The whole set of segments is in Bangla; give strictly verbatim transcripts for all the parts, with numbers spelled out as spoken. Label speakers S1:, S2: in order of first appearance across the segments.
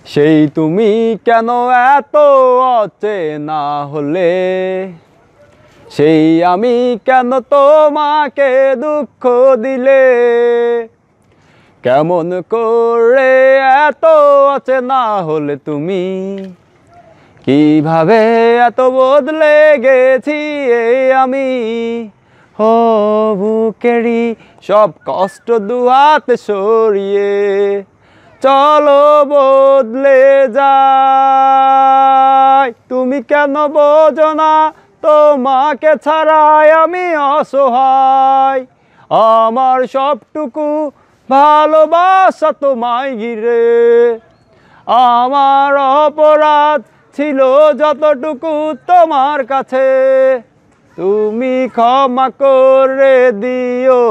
S1: সেই তুমি কেন এত অচেনা হলে, সেই আমি কেন তোমাকে দুঃখ দিলে, কেমন করে এত অচেনা হলে তুমি, কিভাবে এত বদলে গেছি এই আমি। ও বুকেরই সব কষ্ট দুহাতে সরিয়ে চলো বদলে যাই। তুমি কেন বোঝো না তোমাকে ছাড়াই আমি অসহায়, আমার সবটুকু ভালোবাসা তোমায় ঘিরে। আমার অপরাধ ছিল যতটুকু তোমার কাছে, তুমি ক্ষমা করে দিও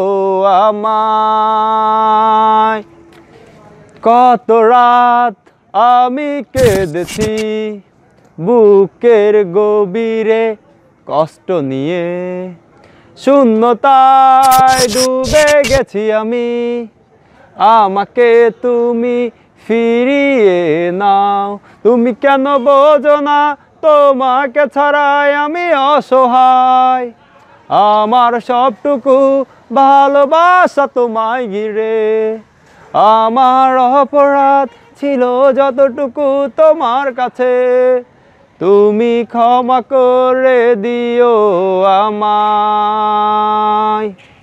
S1: আমায়। কত রাত আমি কেঁদেছি বুকের গভীরে কষ্ট নিয়ে, শূন্যতায় ডুবে গেছি আমি, আমাকে তুমি ফিরিয়ে নাও। তুমি কেন বোঝো না তোমাকে ছাড়াই আমি অসহায়, আমার সবটুকু ভালোবাসা তোমায় ঘিরে। আমার অপরাধ ছিল যতটুকু তোমার কাছে, তুমি ক্ষমা করে দিও আমায়।